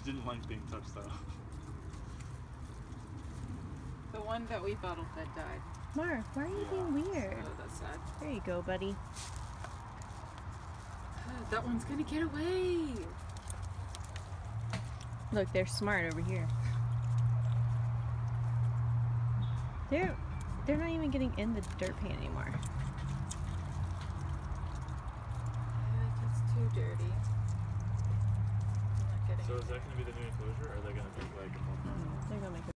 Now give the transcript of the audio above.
didn't like being touched though. The one that we bottle fed died. Mark, why are you being weird? Oh, that's sad. There you go, buddy. That one's gonna get away. Look, they're smart over here. They're not even getting in the dirt pan anymore. It's too dirty. I'm not getting So is that going to be the new enclosure, or are they going to take like a more permanent? They're gonna make